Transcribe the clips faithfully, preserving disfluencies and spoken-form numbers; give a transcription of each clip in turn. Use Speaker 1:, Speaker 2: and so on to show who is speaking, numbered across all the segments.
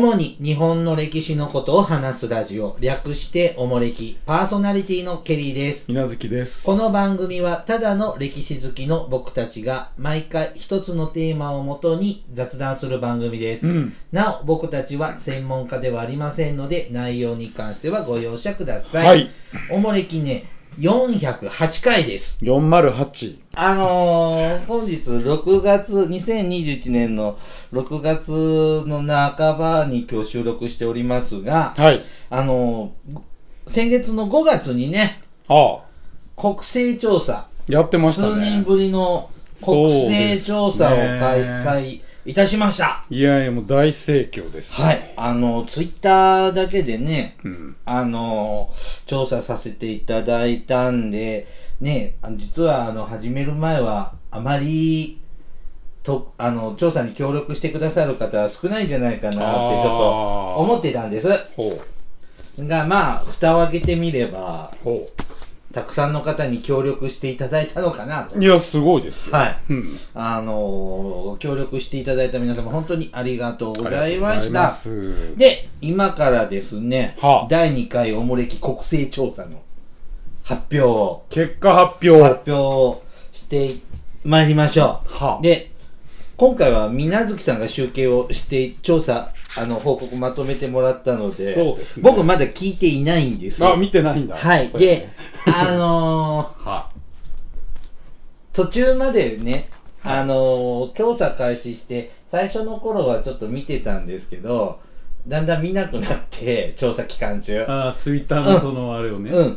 Speaker 1: 主に日本の歴史のことを話すラジオ、略しておもれき、パーソナリティのケリーです。
Speaker 2: みなずきです。
Speaker 1: この番組はただの歴史好きの僕たちが毎回一つのテーマをもとに雑談する番組です。うん、なお僕たちは専門家ではありませんので、内容に関してはご容赦ください。はい。おもれきね、よんひゃくはちかいです。
Speaker 2: よんまるはち。
Speaker 1: あのー、本日ろくがつ、にせんにじゅういちねんのろくがつの半ばに今日収録しておりますが、はい。あのー、先月のごがつにね、ああ国勢調査。
Speaker 2: やってましたね。
Speaker 1: 数年ぶりの国勢調査を開催いたしました。
Speaker 2: いやいや、もう大盛況です、
Speaker 1: ね。はい。あの、ツイッターだけでね、うん、あの、調査させていただいたんで、ね、実は、あの、始める前は、あまり、と、あの、調査に協力してくださる方は少ないんじゃないかなって、ちょっと思ってたんです。ほう。が、まあ、蓋を開けてみれば、ほう。たくさんの方に協力していただいたのかなと。
Speaker 2: いや、すごいですよ。
Speaker 1: はい。うん、あのー、協力していただいた皆様、本当にありがとうございました。で、今からですね、はあ、だいにかいおもれき国勢調査の発表を。
Speaker 2: 結果発表。
Speaker 1: 発表をしてまいりましょう。はあ、で、今回はみなずきさんが集計をして調査あの報告まとめてもらったので、そうですね、僕まだ聞いていないんですよ。
Speaker 2: あ、見てないんだ。
Speaker 1: はい。で、あのーは途中までね、あのー、調査開始して最初の頃はちょっと見てたんですけど、だんだん見なくなって調査期間中。
Speaker 2: ああ、ツイッターのそのあれをね。
Speaker 1: うん。うん、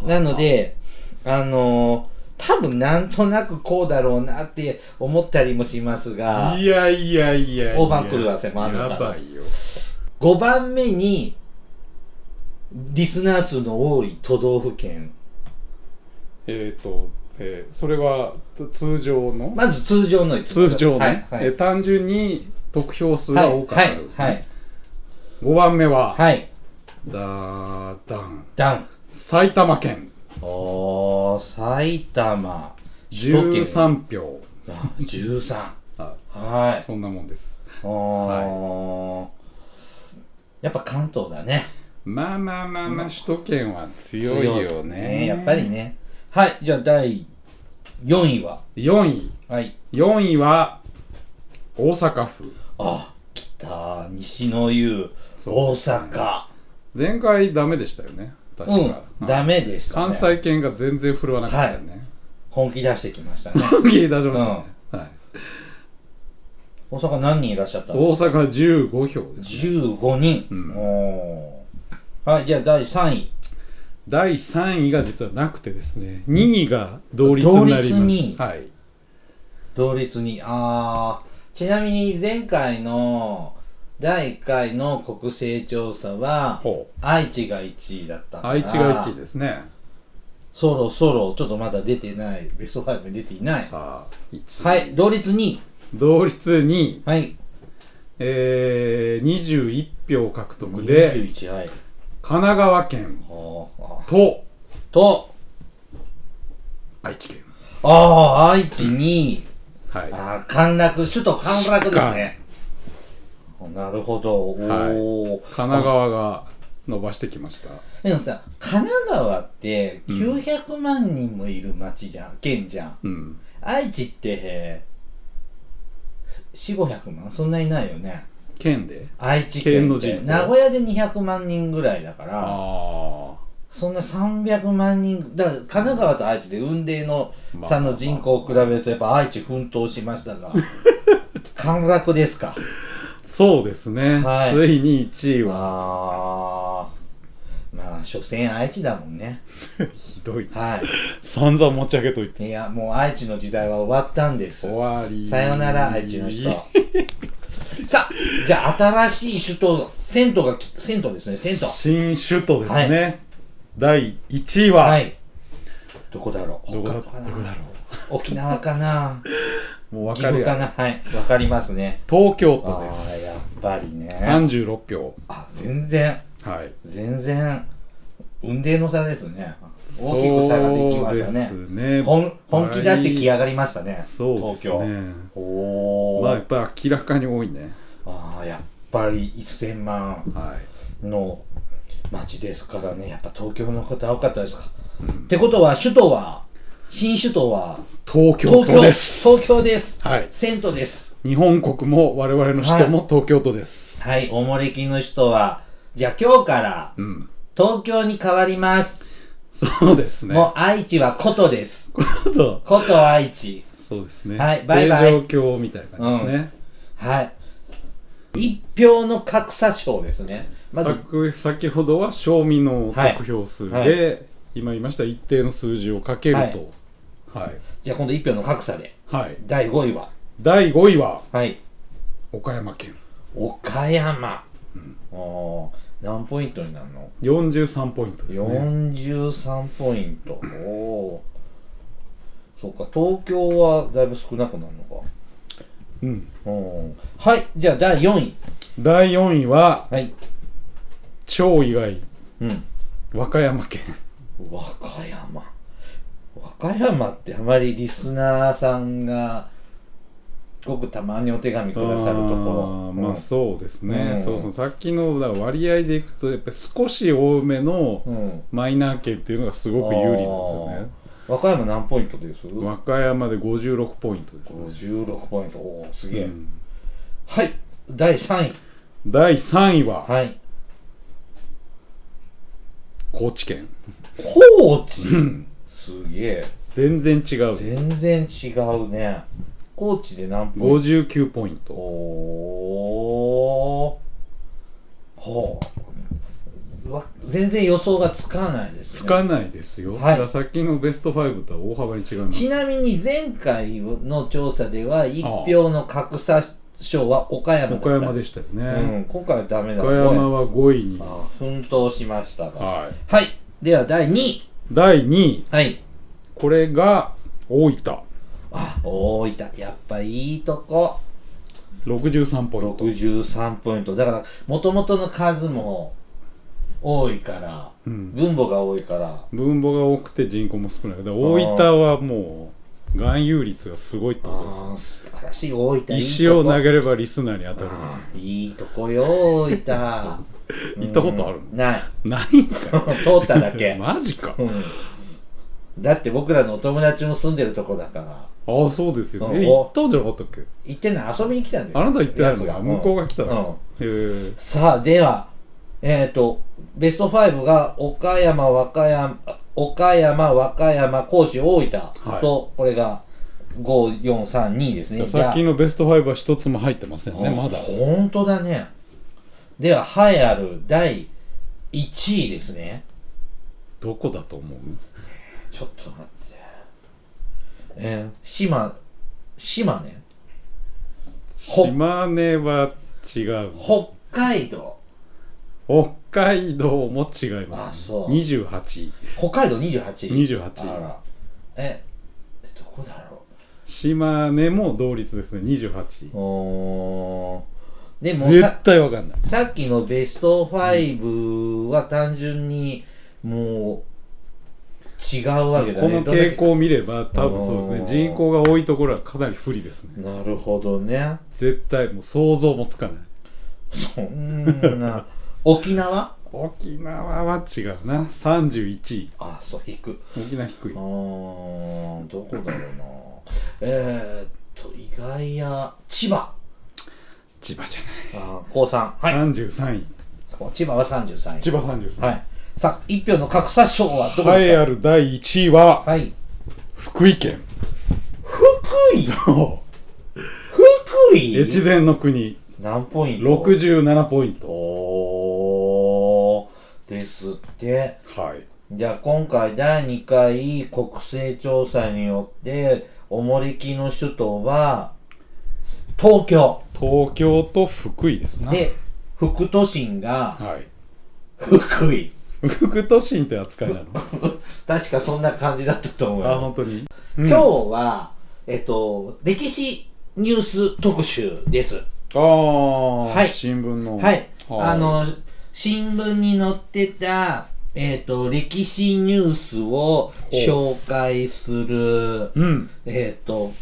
Speaker 1: なので、あのー。多分なんとなくこうだろうなって思ったりもしますが、
Speaker 2: いやいやいやいや、
Speaker 1: 大番狂わせもあるから。やばいよ。ごばんめにリスナー数の多い都道府県。
Speaker 2: えっ、ー、と、えー、それは通常の
Speaker 1: まず通常の
Speaker 2: 通常ね、はいはい、えー、単純に得票数が多かったですね。はいはいはい、ごばんめは、はい、だーだんだん埼玉県。
Speaker 1: おー、埼玉
Speaker 2: じゅうさんぴょう。
Speaker 1: じゅうさん。
Speaker 2: はい。そんなもんです。
Speaker 1: はい、やっぱ関東だね。
Speaker 2: まあまあまあまあ、首都圏は強いよね。
Speaker 1: ね、やっぱりね。はい、じゃあだいよんいは
Speaker 2: よんい。はい。よんいは大阪府。
Speaker 1: あ、来た。西の湯、大阪。
Speaker 2: 前回ダメでしたよね。確か、
Speaker 1: うん、ダメでしたね。
Speaker 2: 関西圏が全然振るわなかったよね、はい、
Speaker 1: 本気出してきましたね。
Speaker 2: 本気出しましたね、うん、はい。
Speaker 1: 大阪何人いらっしゃったん
Speaker 2: ですか？大阪じゅうごひょうです、ね、
Speaker 1: じゅうごにん、うん、おはい。じゃあだいさんい。
Speaker 2: だいさんいが実はなくてですね、にいが同率になります。同率に、はい、
Speaker 1: 同率に。あー、ちなみに前回のだいいっかいの国勢調査は愛知がいちいだったんだ。
Speaker 2: 愛知がいちいですね。
Speaker 1: そろそろちょっとまだ出てない、ベストごに出ていない。さあいちい、はい、同率にい。
Speaker 2: 同率にい、
Speaker 1: はい、
Speaker 2: えー、にじゅういちぴょう獲得で
Speaker 1: にじゅういち、はい、
Speaker 2: 神奈川県と
Speaker 1: と
Speaker 2: 愛知県。
Speaker 1: ああ、愛知にい、
Speaker 2: はい、
Speaker 1: ああ、陥落、首都陥落ですね。なるほど。
Speaker 2: はい、神奈川が伸ばしてきました。
Speaker 1: でもさ、神奈川ってきゅうひゃくまんにんもいる町じゃん、うん、県じゃん、うん、愛知ってよん、ごひゃくまんそんなにないよね。
Speaker 2: 県で
Speaker 1: 愛知県って名古屋でにひゃくまんにんぐらいだから、あ、そんなさんびゃくまんにんだから神奈川と愛知で雲泥の差の人口を比べるとやっぱ愛知奮闘しましたが陥落ですか？
Speaker 2: そうですね、はい、ついにいちいは。
Speaker 1: あ、まあ所詮愛知だもんね。
Speaker 2: ひどい、
Speaker 1: はい、
Speaker 2: 散々持ち上げといて。
Speaker 1: いや、もう愛知の時代は終わったんです。
Speaker 2: 終わり。
Speaker 1: さよなら愛知の人。さあ、じゃあ新しい首都、銭湯が銭湯ですね。銭湯
Speaker 2: 新首都ですね、はい、だいいちいは、はい、
Speaker 1: どこだろう。
Speaker 2: どこだろう。
Speaker 1: 沖縄かな。
Speaker 2: もう分かるや
Speaker 1: かな。はい、分かりますね。
Speaker 2: 東京都です。
Speaker 1: ああ、やっぱりね。
Speaker 2: さんじゅうろくぴょう。
Speaker 1: あ、全然。
Speaker 2: はい。
Speaker 1: 全然雲泥の差ですね。大きく差ができましたね。そうですね。本, 本気出してきやがりましたね。
Speaker 2: そうですね。
Speaker 1: 東京。おお。
Speaker 2: まあやっぱり明らかに多いね。
Speaker 1: ああ、やっぱりせんまんの町ですからね。やっぱ東京の方多かったですか、うん、ってことは首都は新首都は
Speaker 2: 東京都です。
Speaker 1: 東京です。
Speaker 2: はい。
Speaker 1: 遷都です。
Speaker 2: 日本国も我々の首都も東京都です。
Speaker 1: はい。はい、おもれきの首都はじゃあ今日から東京に変わります。
Speaker 2: うん、そうですね。
Speaker 1: もう愛知は古都です。古都。古都愛知。
Speaker 2: そうですね。
Speaker 1: はい。バイバイ。
Speaker 2: 平城京みたいな感じですね。
Speaker 1: うん、はい。一票の格差賞ですね。
Speaker 2: まず先ほどは賞味の得票数で、はいはい、今言いました一定の数字をかけると、はい
Speaker 1: はい、じゃあ今度一票の格差で、はい、だいごいは
Speaker 2: だいごいは、
Speaker 1: はい、
Speaker 2: 岡山県。
Speaker 1: 岡山、うん、あ何ポイントになるの？
Speaker 2: よんじゅうさんポイントですね。
Speaker 1: よんじゅうさんポイント。おそうか、東京はだいぶ少なくなるのか。うん。はい、じゃあだいよんい。
Speaker 2: だいよんいは、
Speaker 1: はい、
Speaker 2: 超意外、うん、和歌山県。
Speaker 1: 和歌山和歌山ってあまりリスナーさんがごくたまにお手紙くださるところ。
Speaker 2: あ、まあそうですね、うん、そうそう、さっきのだ割合でいくとやっぱり少し多めのマイナー県っていうのがすごく有利なんですよね。
Speaker 1: 和歌山何ポイントです？
Speaker 2: 和歌山でごじゅうろくポイントですね。
Speaker 1: ごじゅうろくポイント、おおすげえ、うん、はい、だいさんい。
Speaker 2: だいさんいは、
Speaker 1: はい、
Speaker 2: 高知県。
Speaker 1: 高知すげえ、
Speaker 2: 全然違う。
Speaker 1: 全然違うね。高知で何ポイント？
Speaker 2: ごじゅうきゅうポイント。
Speaker 1: おー、はあ、全然予想がつかないですね。
Speaker 2: つかないですよ。はい、ださっきのベストごとは大幅に違います。
Speaker 1: ちなみに前回の調査ではいち票の格差賞は岡山だった。
Speaker 2: 岡山でしたよね。
Speaker 1: うん、今回はダメだ。
Speaker 2: 岡山はごいに
Speaker 1: 奮闘しましたが。
Speaker 2: はい。
Speaker 1: はい。ではだいにい。
Speaker 2: だいにい。
Speaker 1: はい。
Speaker 2: これが大分。
Speaker 1: あ、大分。やっぱいいとこ。
Speaker 2: ろくじゅうさんポイント。
Speaker 1: ろくじゅうさんポイント。だから、もともとの数も多いから、うん、分母が多いから。
Speaker 2: 分母が多くて人口も少ない。だから大分はもう、含有率がすごいってことです。
Speaker 1: 素晴らしい。大分。
Speaker 2: 石を投げればリスナーに当たる。
Speaker 1: いいとこよ、大分。
Speaker 2: 行ったことあるの？
Speaker 1: ない。
Speaker 2: ないんか。
Speaker 1: 通っただけ。
Speaker 2: マジか。うん
Speaker 1: だって僕らのお友達も住んでるとこだから。
Speaker 2: ああ、そうですよね。行ったんじゃなかったっけ？
Speaker 1: 行ってない、遊びに来たんだよ。
Speaker 2: あなた行ってないのか、向こうが来たの。
Speaker 1: うん、へえ。さあ、では、えっと、ベストごが岡山、和歌山、岡山、和歌山、高知、大分と、はい、これがご、よん、さん、にですね。
Speaker 2: さっきのベストごは一つも入ってませんね、まだ。
Speaker 1: ほんとだね。では、栄えあるだいいちいですね。
Speaker 2: どこだと思う？
Speaker 1: ちょっと待って。えー、島、島根？
Speaker 2: 島根は違う。
Speaker 1: 北海道。
Speaker 2: 北海道も違います。
Speaker 1: あ、そう。
Speaker 2: にじゅうはちい。
Speaker 1: 北海道にじゅうはちい。
Speaker 2: にじゅうはちい。
Speaker 1: あら。え、どこだろう。
Speaker 2: 島根も同率ですね、にじゅうはちい。
Speaker 1: おー。でも
Speaker 2: 絶対わかんない。
Speaker 1: さっきのベストごは単純にもう違うわけだね。
Speaker 2: この傾向を見れば多分そうですね。人口が多いところはかなり不利ですね。
Speaker 1: なるほどね。
Speaker 2: 絶対もう想像もつかない。
Speaker 1: そんな。沖縄？
Speaker 2: 沖縄は違うな。さんじゅういちい。
Speaker 1: あ、そう、低い。
Speaker 2: 沖縄低い。
Speaker 1: あー、どこだろうな。えーっと、意外や、千葉。
Speaker 2: 千葉じゃない。
Speaker 1: あ、高さん。
Speaker 2: はい。さんじゅうさんい。
Speaker 1: 千葉はさんじゅうさんい。
Speaker 2: 千葉さんじゅうさんい。
Speaker 1: はい。さあ、一票の格差賞はどこですか？
Speaker 2: 栄えあるだいいちいは、
Speaker 1: はい、
Speaker 2: 福井県。
Speaker 1: 福井？福井？
Speaker 2: 越前の国。
Speaker 1: 何ポイント？
Speaker 2: ろくじゅうななポイント。
Speaker 1: おー、ですって。
Speaker 2: はい。
Speaker 1: じゃあ今回だいにかい国勢調査によって、おもれきの首都は、東京。
Speaker 2: 東京と福井ですね。
Speaker 1: で、副都心が、
Speaker 2: はい、
Speaker 1: 福井。
Speaker 2: 副都心って扱いなの？
Speaker 1: 確かそんな感じだったと思うよ。
Speaker 2: あ、本当に？
Speaker 1: うん、今日は、えっと、歴史ニュース特集です。
Speaker 2: ああ、
Speaker 1: はい。
Speaker 2: 新聞の。
Speaker 1: はい。あの、新聞に載ってた、えっと、歴史ニュースを紹介する、
Speaker 2: うん、
Speaker 1: えっと、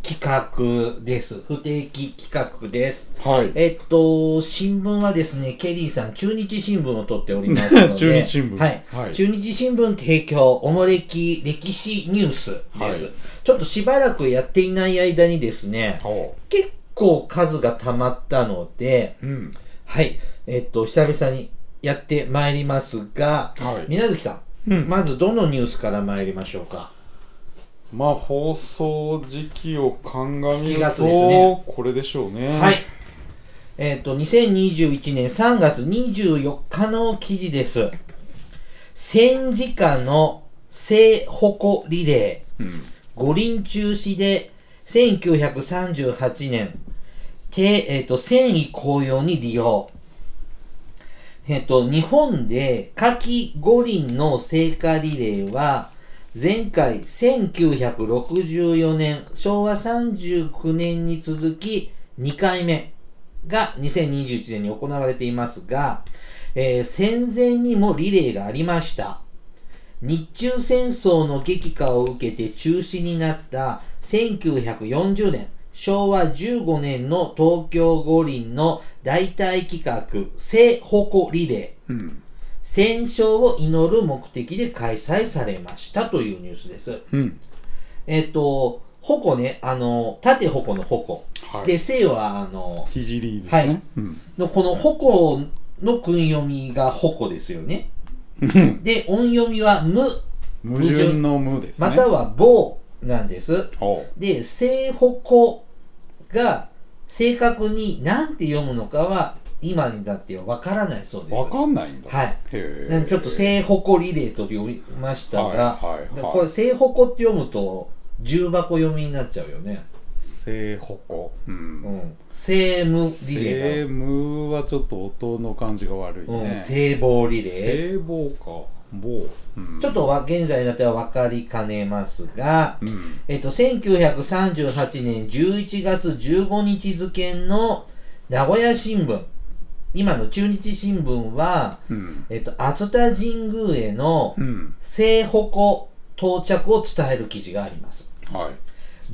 Speaker 1: 企画です。不定期企画です。
Speaker 2: はい。
Speaker 1: えっと、新聞はですね、ケリーさん、中日新聞を取っておりますので、
Speaker 2: 中日新聞。
Speaker 1: はい。はい、中日新聞提供、おもれき歴史ニュースです、はい。ちょっとしばらくやっていない間にですね、結構数が溜まったので、うん、はい。えっと、久々にやってまいりますが、はい、水無月さん、うん、まずどのニュースから参りましょうか。
Speaker 2: まあ放送時期を鑑みるとしちがつですね、これでしょうね。
Speaker 1: はい。えっと、にせんにじゅういちねんさんがつにじゅうよっかの記事です。戦時下の聖鉾リレー、うん、五輪中止でせんきゅうひゃくさんじゅうはちねん、てえっと、戦意高揚に利用。えっと、日本で夏季五輪の聖火リレーは、前回せんきゅうひゃくろくじゅうよねん、しょうわさんじゅうきゅうねんに続きにかいめがにせんにじゅういちねんに行われていますが、えー、戦前にもリレーがありました。日中戦争の激化を受けて中止になったせんきゅうひゃくよんじゅうねん、しょうわじゅうごねんの東京五輪の代替企画、聖鉾リレー。うん、戦勝を祈る目的で開催されましたというニュースです。うん、えっと、鉾ね、あの、縦鉾の鉾。はい、で、聖は、あの、
Speaker 2: 聖ですね。はい。
Speaker 1: うん、のこの鉾の訓読みが鉾ですよね。で、音読みは無。
Speaker 2: 矛盾の無ですね。
Speaker 1: または棒なんです。で、聖鉾が正確に何て読むのかは、今にだっては分からないそうです。
Speaker 2: 分かんないんだ。
Speaker 1: はい。へちょっと聖鉾リレーと読みましたが、はいはいはい、これ聖鉾って読むと重箱読みになっちゃうよね。
Speaker 2: 聖鉾。うん。うん、
Speaker 1: 聖無リレー。
Speaker 2: 聖無はちょっと音の感じが悪いね。
Speaker 1: うん、聖棒リレー。
Speaker 2: 聖棒か。棒。
Speaker 1: うん、ちょっとは現在になっては分かりかねますが、うん、えっと、せんきゅうひゃくさんじゅうはちねんじゅういちがつじゅうごにち付の名古屋新聞。今の中日新聞は、うん、えっと、熱田神宮への聖鉾到着を伝える記事があります。はい、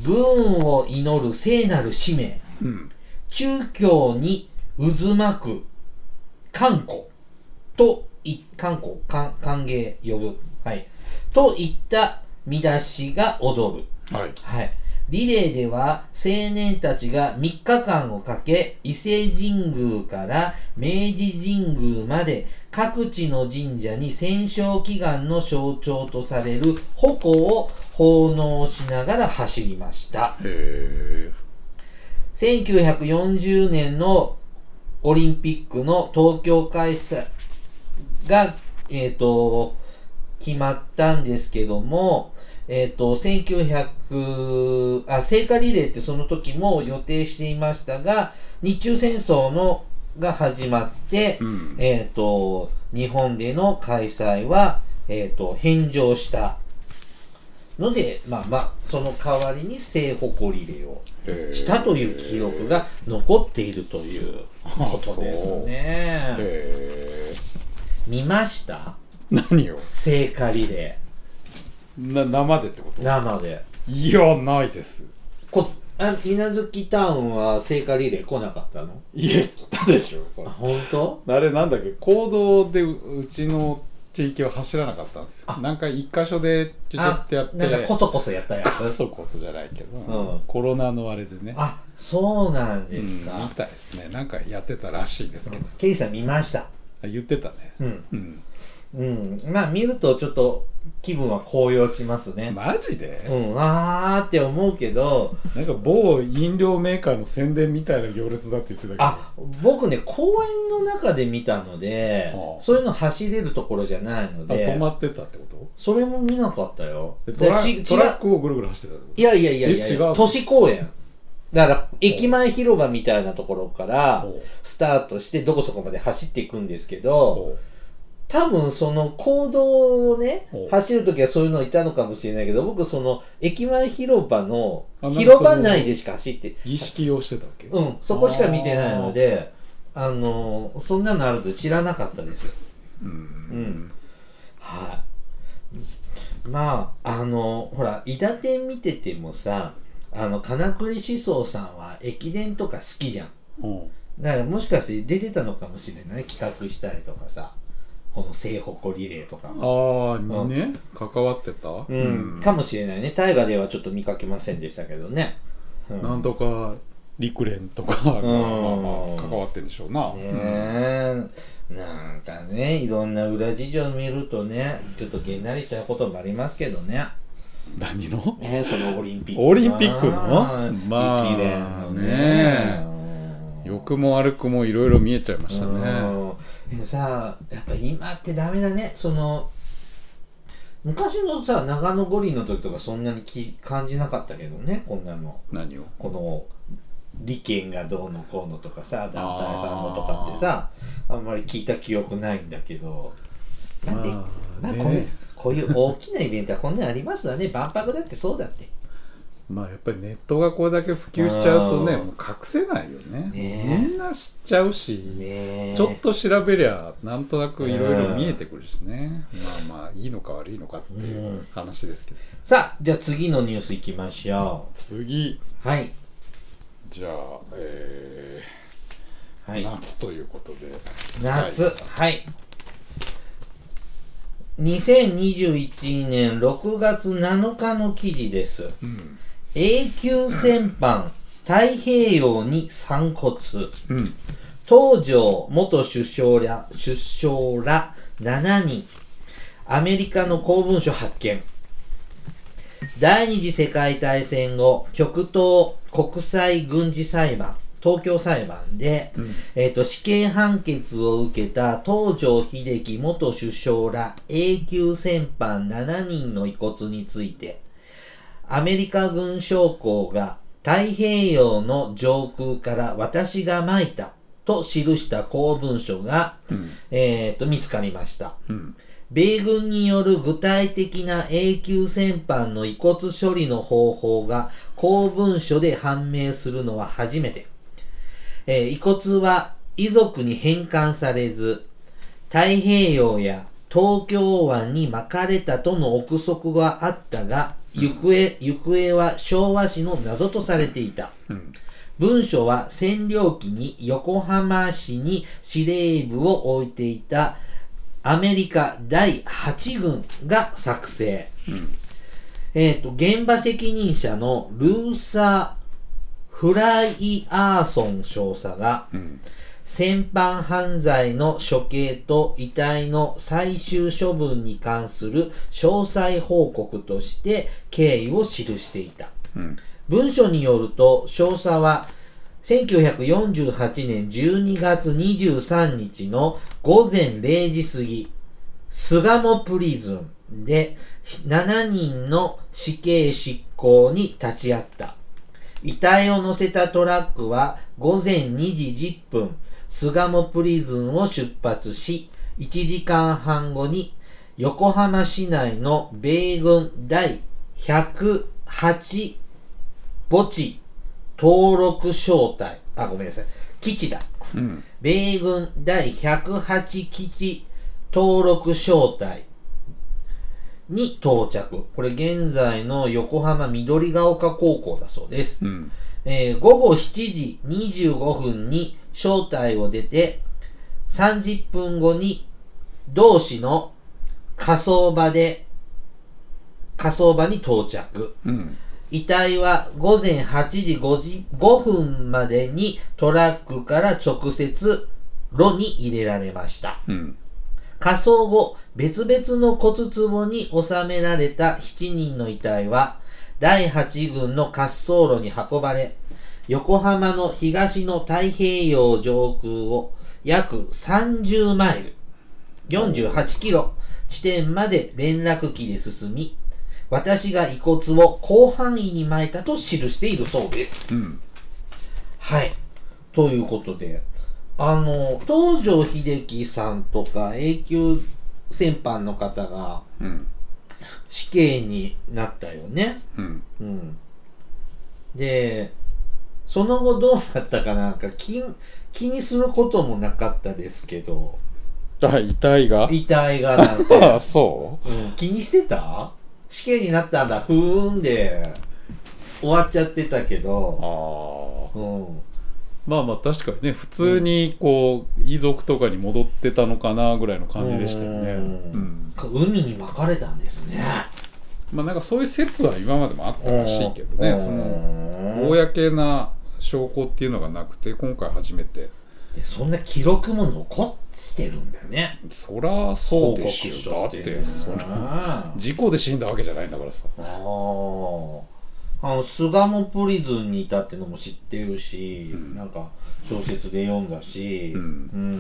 Speaker 1: 武運を祈る聖なる使命、うん、中京に渦巻く観光とい観光歓迎呼ぶ、はい、といった見出しが踊る。はいはい、リレーでは青年たちがみっかかんをかけ伊勢神宮から明治神宮まで各地の神社に戦勝祈願の象徴とされる鉾を奉納しながら走りました。へー。せんきゅうひゃくよんじゅうねんのオリンピックの東京開催が、えーと、決まったんですけども、えっと、せんきゅうひゃく、あ、聖火リレーってその時も予定していましたが、日中戦争のが始まって、うん、えっと、日本での開催は、えっと、返上したので、まあまあ、その代わりに聖鉾リレーをしたという記録が残っているということですね。へー。見ました？
Speaker 2: 何を？
Speaker 1: 聖火リレー。
Speaker 2: な生でってこと？
Speaker 1: 生で。
Speaker 2: いや、ないです。
Speaker 1: こあ水無月タウンは聖火リレー来なかったの？
Speaker 2: いや、来たでしょ。それ。
Speaker 1: あ、本当？
Speaker 2: あれなんだっけ、公道で う, うちの地域は走らなかったんですよ。なんか一箇所でちょちょってやって、
Speaker 1: なんかこそこそやったやつ。
Speaker 2: こそこそじゃないけど、うん、コロナのあれでね。
Speaker 1: あ、そうなんですか。
Speaker 2: うん、みたいですね。なんかやってたらしいですけど。
Speaker 1: ケリーさん見ました。
Speaker 2: 言ってたね。うん。うん
Speaker 1: うん、まあ見るとちょっと気分は高揚しますね。
Speaker 2: マジで？
Speaker 1: うん、あーって思うけど、
Speaker 2: なんか某飲料メーカーの宣伝みたいな行列だって言ってたけど、
Speaker 1: あ、僕ね公園の中で見たので、ああそういうの走れるところじゃないので、
Speaker 2: あ、止まってたってこと？
Speaker 1: それも見なかったよ。
Speaker 2: トラ、トラックをぐるぐる走ってたってこと？
Speaker 1: いやいやいやいや、違う、都市公園だから駅前広場みたいなところからスタートしてどこそこまで走っていくんですけど、多分その公道をね走るときはそういうのいたのかもしれないけど、僕その駅前広場の広場内でしか走って
Speaker 2: 儀式をしてたっけ？
Speaker 1: うん、そこしか見てないので、あのそんなのあると知らなかったです。うん、うん、はい。まああのほら伊達見ててもさ、 あの金栗思想さんは駅伝とか好きじゃん、
Speaker 2: うん、
Speaker 1: だからもしかして出てたのかもしれない、企画したりとかさ、この聖鉾リレーとか
Speaker 2: もああにね、うん、関わってた、
Speaker 1: うんうん、かもしれないね。大河ではちょっと見かけませんでしたけどね、
Speaker 2: うん、なんとか陸連とかが、まあまあ関わってんでしょうな。ね
Speaker 1: え、うん、なんかね、いろんな裏事情見るとね、ちょっとげんなりしちゃうこともありますけどね。
Speaker 2: 何の？
Speaker 1: ね、そのオリンピック。
Speaker 2: オリンピックの？まあ
Speaker 1: 一連のね。
Speaker 2: ね良くも悪くもいろいろ見えちゃいましたね。
Speaker 1: でもさ、やっぱ今ってダメだね。その昔のさ、長野五輪の時とかそんなにき感じなかったけどね、こんなの。
Speaker 2: 何を？
Speaker 1: この利権がどうのこうのとかさ、団体さんのとかってさ、あんまり聞いた記憶ないんだけど、なんで、まあ、まあ、こういうこういう大きなイベントはこんなのありますわね。万博だってそうだって。
Speaker 2: まあやっぱりネットがこれだけ普及しちゃうとね、もう隠せないよね。ね、みんな知っちゃうし、ね、ちょっと調べりゃなんとなくいろいろ見えてくるしね。まあまあいいのか悪いのかっていう話ですけど。
Speaker 1: さあ、じゃあ次のニュースいきましょう。
Speaker 2: 次。
Speaker 1: はい。
Speaker 2: じゃあ、えーはい、夏ということで。
Speaker 1: 夏、はい。はいにせんにじゅういちねんろくがつなのかの記事です。うん、永久戦犯太平洋に散骨、うん、東條元首相ら首相らしちにん、アメリカの公文書発見。第二次世界大戦後、極東国際軍事裁判東京裁判で、うん、えーと、死刑判決を受けた東條英機元首相ら永久戦犯しちにんの遺骨について、アメリカ軍将校が太平洋の上空から私が撒いたと記した公文書が、うん、えーと、見つかりました。うん、米軍による具体的な永久戦犯の遺骨処理の方法が公文書で判明するのは初めて。えー、遺骨は遺族に返還されず、太平洋や東京湾に巻かれたとの憶測があったが、行方、行方は昭和史の謎とされていた。うん、文書は占領期に横浜市に司令部を置いていたアメリカだいはちぐんが作成。うん、えっと、現場責任者のルーサー・フライアーソン少佐が、うん、戦犯犯罪の処刑と遺体の最終処分に関する詳細報告として経緯を記していた。うん、文書によると、少佐はせんきゅうひゃくよんじゅうはちねんじゅうにがつにじゅうさんにちのごぜんれいじ過ぎ、巣鴨プリズンでしちにんの死刑執行に立ち会った。遺体を乗せたトラックはごぜんにじじゅっぷん、巣鴨プリズンを出発し、いちじかんはんごに横浜市内の米軍だいひゃくはち墓地登録小隊、あ、ごめんなさい、基地だ。うん、米軍だいひゃくはち基地登録小隊に到着。これ現在の横浜緑が丘高校だそうです。うん、えー、ごごしちじにじゅうごふんに小隊を出て、さんじゅっぷんごに同市の火葬場で、火葬場に到着。うん、遺体はごぜんはちじごじゅうごふんまでにトラックから直接炉に入れられました。うん、火葬後、別々の骨壺に収められたしちにんの遺体は、だいはちぐんの滑走路に運ばれ、横浜の東の太平洋上空を約さんじゅうマイル、よんじゅうはちキロ地点まで連絡機で進み、私が遺骨を広範囲に撒いたと記しているそうです。うん、はい。ということで、あの、東條英機さんとか永久戦犯の方が死刑になったよね。うんうん、で、その後どうなったかなんか気、気にすることもなかったですけど。
Speaker 2: あ、遺体が
Speaker 1: 遺体がなんて。
Speaker 2: あ、そう、
Speaker 1: うん、気にしてた？死刑になったんだ、ふーんで。 終わっちゃってたけど、
Speaker 2: あ、
Speaker 1: うん、
Speaker 2: まあまあ確かにね普通にこう、うん、遺族とかに戻ってたのかなぐらいの感じでしたよね、うん
Speaker 1: うん、海に巻かれたんですね。
Speaker 2: まあなんかそういう説は今までもあったらしいけどね、その公な証拠っていうのがなくて今回初めて
Speaker 1: でそんな記録も残してるんだね。
Speaker 2: そらそうでしょ。だってその事故で死んだわけじゃないんだからさ。ああ
Speaker 1: あの巣鴨プリズンにいたってのも知ってるし、うん、なんか小説で読んだし、うんうん、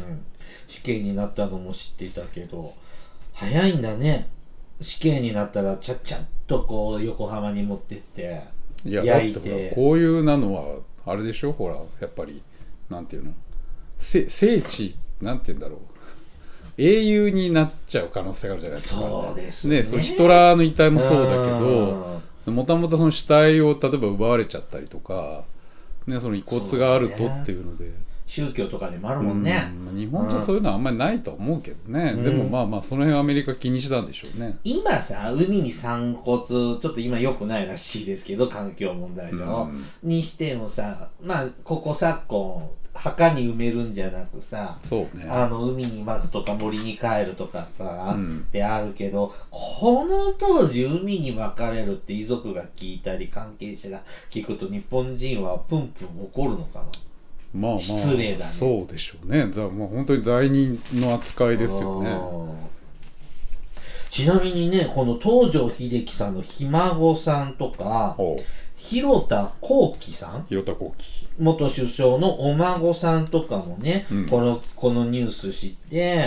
Speaker 1: 死刑になったのも知っていたけど早いんだね。死刑になったらちゃっちゃっとこう横浜に持ってって
Speaker 2: いや焼いて。だってこういうなのはあれでしょ、ほらやっぱりなんていうの聖地なんて言うんだろう、英雄になっちゃう可能性があるじゃないですか。
Speaker 1: そうですね。
Speaker 2: ね、そのヒトラーの遺体もそうだけどもともとその死体を例えば奪われちゃったりとか、ね、その遺骨があるとっていうので、
Speaker 1: 宗教とかでもあるもんね。
Speaker 2: うん、日本じゃそういうのはあんまりないと思うけどね、うん、でもまあまあその辺はアメリカ気にしたんでしょうね。
Speaker 1: 今さ海に散骨ちょっと今良くないらしいですけど環境問題上、うん、にしてもさ、まあここ昨今墓に埋めるんじゃなくさ、
Speaker 2: そうね、
Speaker 1: あの海にまくとか森に帰るとかさ、うん、ってあるけど、この当時海にまかれるって遺族が聞いたり関係者が聞くと日本人はプンプン怒るのかな。
Speaker 2: まあまあ
Speaker 1: 失礼だね。
Speaker 2: そうでしょうね。だもう本当に罪人の扱いですよね。
Speaker 1: ちなみにね、この東條英機さんのひ孫さんとか広田幸喜さん、
Speaker 2: 広田幸喜
Speaker 1: 元首相のお孫さんとかもね、うん、このこのニュース知って、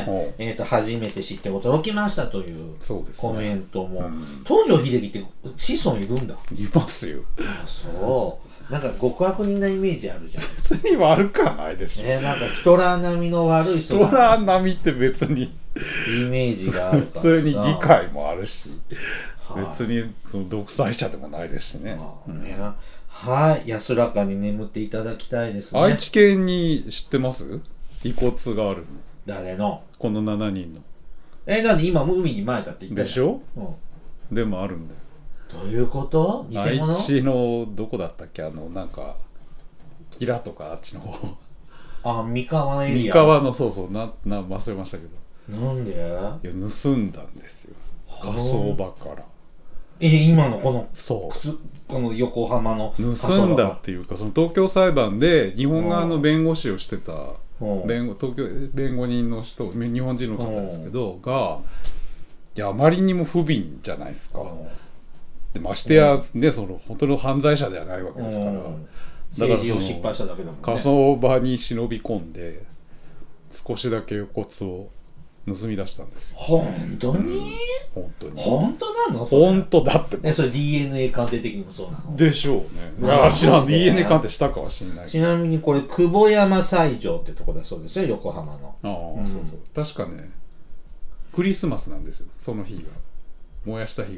Speaker 1: えー、と初めて知って驚きましたというコメントも、ね、うん、東條英機って子孫いるんだ。
Speaker 2: いますよ。
Speaker 1: あ、そうなんか極悪人なイメージあるじゃん。
Speaker 2: 別に悪くはないでしょ。
Speaker 1: えー、なんかヒトラー並みの悪い人
Speaker 2: ヒトラー並みって別に
Speaker 1: イメージがあるからさ。
Speaker 2: 普通に議会もあるし、はあ、別にその独裁者でもないですしね。はあ、ね、
Speaker 1: はい、安らかに眠っていただきたいですね。
Speaker 2: 愛知県に知ってます？遺骨があるの。
Speaker 1: 誰の？
Speaker 2: このしちにんの。
Speaker 1: え、なんで今海に撒いたって言った
Speaker 2: じゃん。でしょ？うん、でもあるんだよ。
Speaker 1: どういうこと？偽物？
Speaker 2: 愛知のどこだったっけ、あのなんかキラとかあっちの方。
Speaker 1: あ、三河エリア。
Speaker 2: 三河のそうそうなな忘れましたけど。
Speaker 1: なんで？いや
Speaker 2: 盗んだんですよ。火葬場から。
Speaker 1: え、今のこの
Speaker 2: そう
Speaker 1: この横浜の
Speaker 2: 盗んだっていうか、その東京裁判で日本側の弁護士をしてた弁護東京弁護人の人、日本人の方ですけどが、いやあまりにも不憫じゃないですか。でましてやね、その本当の犯罪者ではないわけですから、だからその火葬場に忍び込んで少しだけ横骨を盗み出したんですよ。
Speaker 1: 本当に？うん、
Speaker 2: 本当に。
Speaker 1: 本当なの？
Speaker 2: 本当だって。
Speaker 1: え、それ ディーエヌエー 鑑定的にもそうなの？
Speaker 2: でしょうね。いや知らん、 ディーエヌエー 鑑定したかは知らない。
Speaker 1: ちなみにこれ久保山斎場ってとこだそうですよ、横浜の。
Speaker 2: ああ、うん、そうそう。確かね、クリスマスなんですよ、その日が。燃やした日が。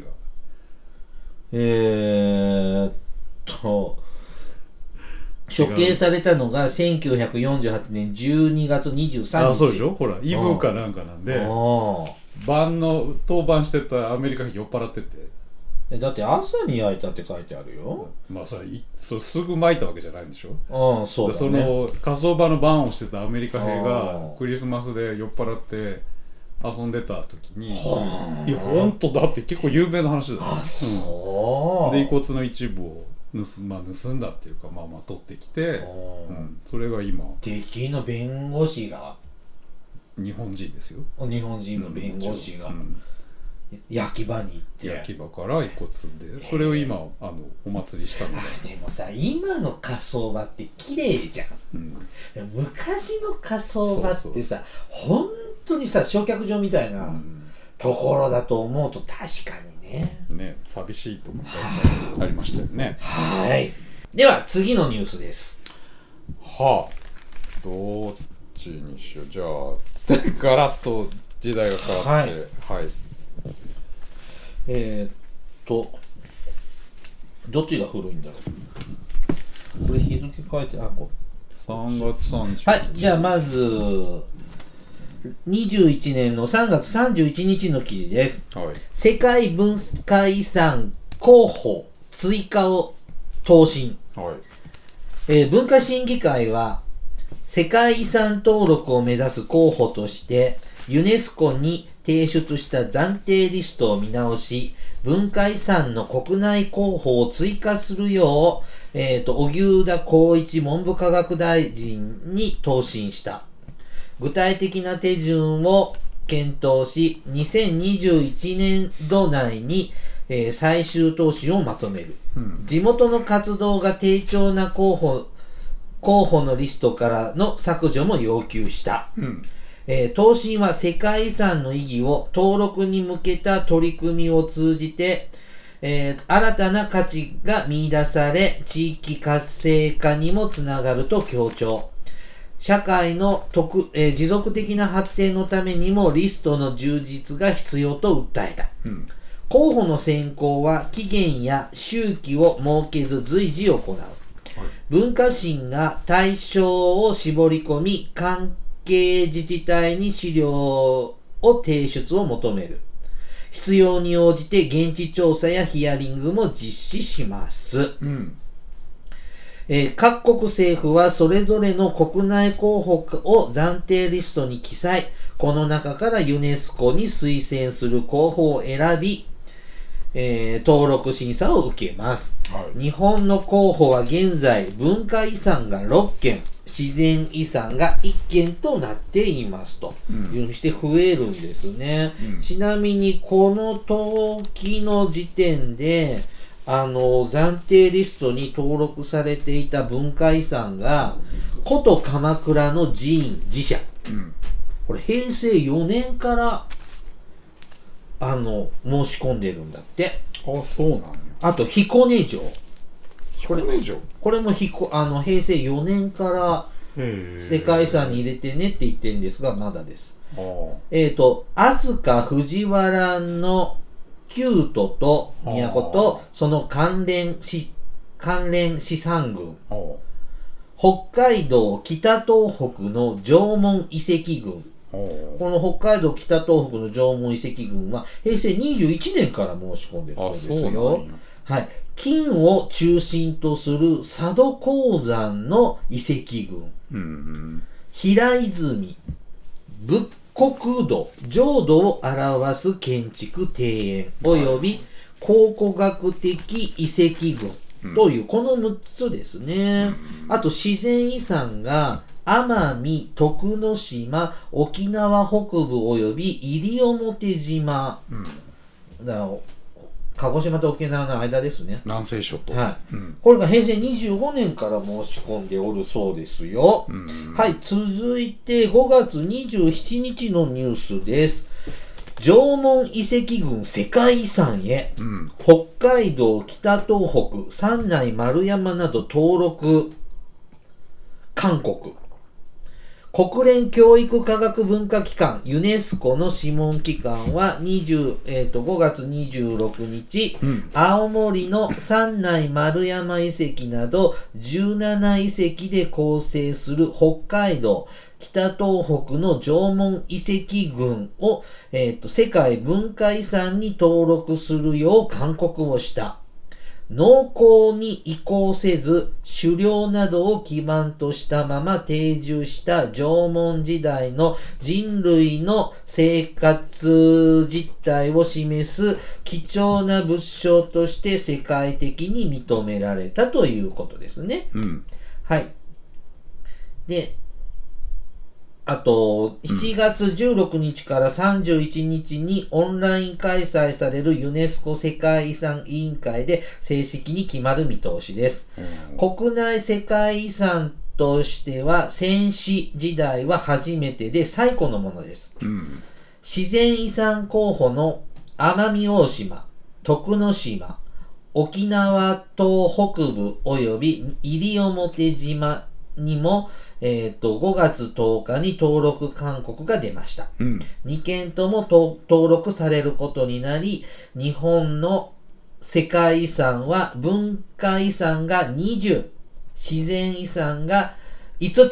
Speaker 1: えーっと処刑されたのがせんきゅうひゃくよんじゅうはちねんじゅうにがつにじゅうさんにち。
Speaker 2: あ、そうでしょ。ほらイブかなんかなんで、晩の当番してたアメリカに酔っ払ってて、
Speaker 1: えだって朝に焼いたって書いてあるよ。
Speaker 2: まあそれそすぐ撒いたわけじゃないんでしょ。
Speaker 1: ああ、そうだね。
Speaker 2: その火葬場の番をしてたアメリカ兵がクリスマスで酔っ払って遊んでた時に、いや本当だって結構有名な話だよ。
Speaker 1: あ、そう、
Speaker 2: うん、で遺骨の一部を盗, まあ、盗んだっていうか、まあまあ取ってきて、うん、それが今
Speaker 1: 敵の弁護士が
Speaker 2: 日本人ですよ。
Speaker 1: 日本人の弁護士が、うん、焼き場に行って
Speaker 2: 焼き場から遺骨でそれを今あのお祭りしたの
Speaker 1: で。でもさ、今の火葬場って綺麗じゃん、うん、昔の火葬場ってさ、本当にさ焼却場みたいなところだと思うと確かにね、
Speaker 2: ね、寂しいと思ったありましたよね。
Speaker 1: はい。では次のニュースです。
Speaker 2: はあ、どっちにしよう。じゃあガラッと時代が変わって、はい、はい、
Speaker 1: えー、っとどっちが古いんだろう。これ日付書いて、あ、こ
Speaker 2: さんがつさんじゅうにち。
Speaker 1: はい、じゃあまずにじゅういちねんのさんがつさんじゅういちにちの記事です。はい、世界文化遺産候補追加を答申、
Speaker 2: はい、
Speaker 1: えー、文化審議会は世界遺産登録を目指す候補としてユネスコに提出した暫定リストを見直し、文化遺産の国内候補を追加するよう、えっと、荻生田光一文部科学大臣に答申した。具体的な手順を検討し、にせんにじゅういちねんど内に、えー、最終答申をまとめる。うん、地元の活動が低調な候補、候補のリストからの削除も要求した。うんえー、答申は世界遺産の意義を登録に向けた取り組みを通じて、えー、新たな価値が見出され、地域活性化にもつながると強調。社会の特、えー、持続的な発展のためにもリストの充実が必要と訴えた。うん、候補の選考は期限や周期を設けず随時行う。はい、文化審が対象を絞り込み、関係自治体に資料を提出を求める。必要に応じて現地調査やヒアリングも実施します。うんえー、各国政府はそれぞれの国内候補を暫定リストに記載。この中からユネスコに推薦する候補を選び、えー、登録審査を受けます、はい。日本の候補は現在文化遺産がろっけん、自然遺産がいっけんとなっていますと、うん、いうふうにして増えるんですね、うん、ちなみにこの時の時点であの暫定リストに登録されていた文化遺産が古都鎌倉の寺院寺社、うん、これへいせいよねんからあの申し込んでるんだって。
Speaker 2: あ、そうなんや。
Speaker 1: あと彦根城、
Speaker 2: これ城
Speaker 1: これもひこあのへいせいよねんから世界遺産に入れてねって言ってるんですがまだです。えっと飛鳥藤原の旧都と都とその関連し関連資産群、北海道北東北の縄文遺跡群、この北海道北東北の縄文遺跡群はへいせいにじゅういちねんから申し込んでるそうですよ。はい。金を中心とする佐渡鉱山の遺跡群、うんうん、平泉、仏国土、浄土を表す建築庭園および考古学的遺跡群という、うん、このむっつですね、うん、あと自然遺産が奄美、徳之島、沖縄北部および西表島、うん、だから鹿児島と沖縄の間ですね。
Speaker 2: 南西諸島。
Speaker 1: はい。うん、これがへいせいにじゅうごねんから申し込んでおるそうですよ。うん、はい。続いてごがつにじゅうしちにちのニュースです。縄文遺跡群世界遺産へ、うん、北海道、北東北、山内丸山など登録勧告。国連教育科学文化機関ユネスコの諮問機関はにじゅう、えー、とごがつにじゅうろくにち、うん、青森の山内丸山遺跡などじゅうなな遺跡で構成する北海道北東北の縄文遺跡群を、えー、と世界文化遺産に登録するよう勧告をした。農耕に移行せず、狩猟などを基盤としたまま定住した縄文時代の人類の生活実態を示す貴重な物証として世界的に認められたということですね。うん、はい。で、あと、しちがつじゅうろくにちからさんじゅういちにちにオンライン開催されるユネスコ世界遺産委員会で正式に決まる見通しです。うん、国内世界遺産としては戦死時代は初めてで最古のものです。うん、自然遺産候補の奄美大島、徳之島、沖縄島北部及び西表島にもえっと、ごがつとおかに登録勧告が出ました。うん、にけんとも登録されることになり、日本の世界遺産は文化遺産がにじゅう、自然遺産がいつつ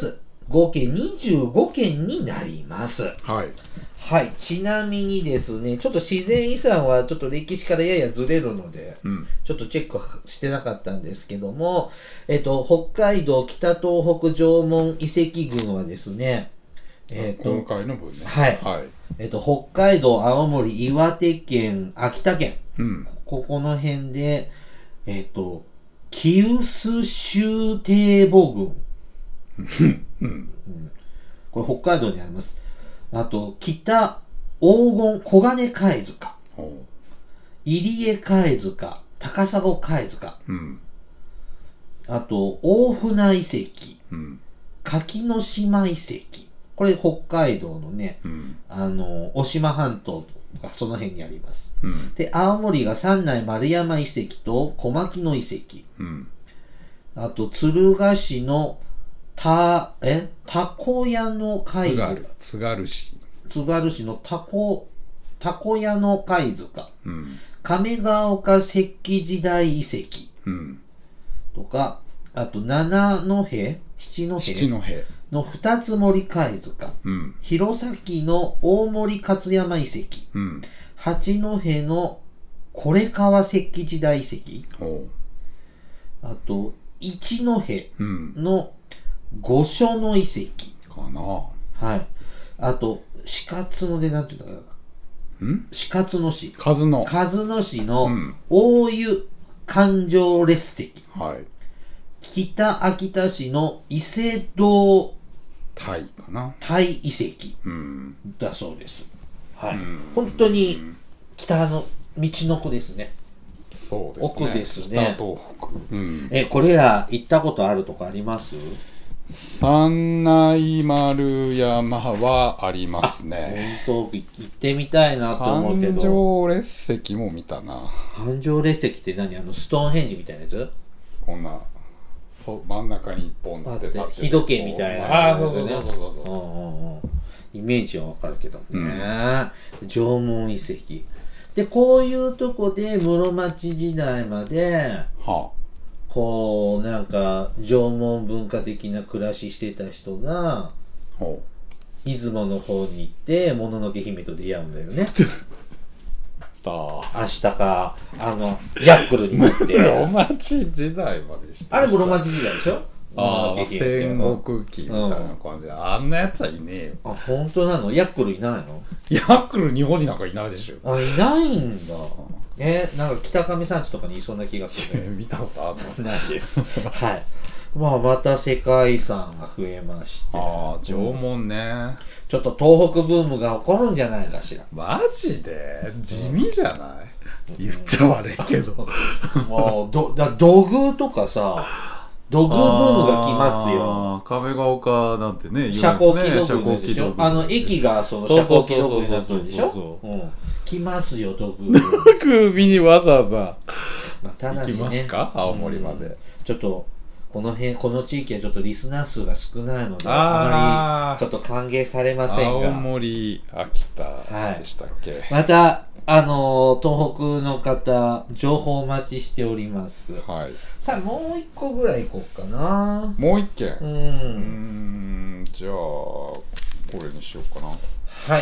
Speaker 1: 合計にじゅうごけんになります。
Speaker 2: はい。
Speaker 1: はい。ちなみにですね、ちょっと自然遺産はちょっと歴史からややずれるので、うん、ちょっとチェックしてなかったんですけども、えっと、北海道北東北縄文遺跡群はですね、
Speaker 2: えっと、今回の分ね。
Speaker 1: はい。はい。えっと、北海道、青森、岩手県、秋田県、うん、ここの辺で、えっと、清須州堤防群、うんうん、これ北海道にあります。あと、北黄金黄金貝塚、入江貝塚、高砂貝塚、うん、あと、大船遺跡、うん、柿の島遺跡、これ北海道のね、うん、あの、渡島半島とかその辺にあります。うん、で、青森が三内丸山遺跡と小牧野遺跡、うん、あと、敦賀市のた、えたこ屋の貝塚。
Speaker 2: 津軽市。
Speaker 1: 津軽市のたこ、たこ屋の貝塚。うん、亀ヶ丘石器時代遺跡。うん、とか、あと、七戸七戸
Speaker 2: 七戸
Speaker 1: の二つ森貝塚。うん、弘前の大森勝山遺跡。うん、八戸のこれ川石器時代遺跡。うん、あと、一戸の御所の遺跡
Speaker 2: かな。
Speaker 1: はい。あと、死活ので、なんていうんだかな。ん死活の市。
Speaker 2: 数の。
Speaker 1: 数の市の大湯環状列石。はい。北秋田市の伊勢堂
Speaker 2: 鯛かな。
Speaker 1: 鯛遺跡。うん。だそうです。はい。本当に北の道の子ですね。
Speaker 2: そうですね。
Speaker 1: 奥ですね。
Speaker 2: 北東北。うん、
Speaker 1: え、これら行ったことあるとかあります？
Speaker 2: 三内丸山はありますね。
Speaker 1: 本当行ってみたいなと思うけど。
Speaker 2: 環状列石も見たな。
Speaker 1: 環状列石って何？あのストーンヘンジみたいなやつ？
Speaker 2: こんなそ真ん中に一本
Speaker 1: 立って日時計みたいな、
Speaker 2: ね。ああ、そうそうそうそうそう。うん
Speaker 1: うんうん、イメージはわかるけどね、うん。縄文遺跡。で、こういうとこで室町時代まで、はあ、こう、なんか、縄文文化的な暮らししてた人が、はあ、出雲の方に行って、もののけ姫と出会うんだよね。明日か、あの、ヤックルに乗って。
Speaker 2: 室町時代までして
Speaker 1: あれ室町時代でしょ？
Speaker 2: ああ、戦国期みたいな感じで、うん、あんなやつはいねえよ。
Speaker 1: あ、本当なの？ヤックルいないの？
Speaker 2: ヤックル日本になんかいないでしょ。
Speaker 1: あ、いないんだ。えー、なんか北上山地とかにいそうな気がする、
Speaker 2: ね。見たことあるの？
Speaker 1: ないです。はい。まあ、また世界遺産が増えまして。
Speaker 2: ああ、縄文ね。
Speaker 1: ちょっと東北ブームが起こるんじゃないかしら。
Speaker 2: マジで地味じゃない、うん、言っちゃ悪いけど。
Speaker 1: もう、ど、だ土偶とかさ、土偶ブームが来ますよ。
Speaker 2: 亀ヶ丘なんてね、
Speaker 1: 遮光器土偶でしょ。あの、駅がその遮光器土偶になってるでしょ。来ますよ、土偶。
Speaker 2: 土偶見にわざわざ、
Speaker 1: まあ、ただしね、
Speaker 2: 行きますか青森まで、うん。
Speaker 1: ちょっと、この辺、この地域はちょっとリスナー数が少ないので、あ, あまりちょっと歓迎されませんが。
Speaker 2: 青森、秋田でしたっけ、はい、
Speaker 1: また、あの、東北の方、情報お待ちしております。はい。さあ、もう一個ぐらい行こうかな。
Speaker 2: もう一件
Speaker 1: うん。う
Speaker 2: ーん、じゃあ、これにしようかな。
Speaker 1: はい。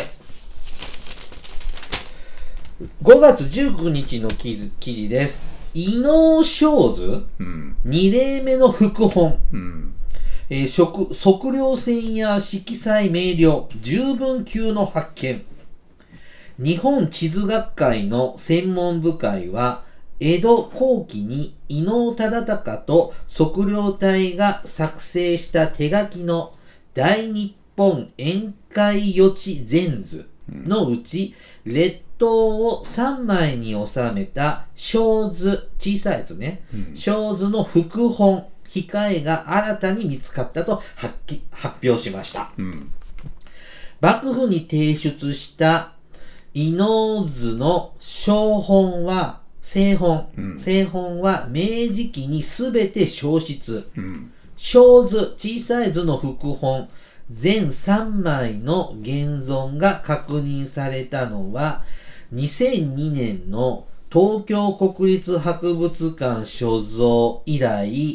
Speaker 1: ごがつじゅうくにちの記事、記事です。伊能正図、うん、に例目の副本、うんえー、測, 測量船や色彩明瞭十分級の発見。日本地図学会の専門部会は江戸後期に伊能忠敬と測量隊が作成した手書きの大日本宴会予知全図のうち、うん、列島をさんまいに収めた小図、小さいやつね、うん、小図の副本、控えが新たに見つかったと 発, 発表しました、うん。幕府に提出した伊能図の小本は、正本、うん、正本は明治期にすべて消失。うん、小図、小さい図の副本、全さんまいの現存が確認されたのは、にせんにねんの東京国立博物館所蔵以来、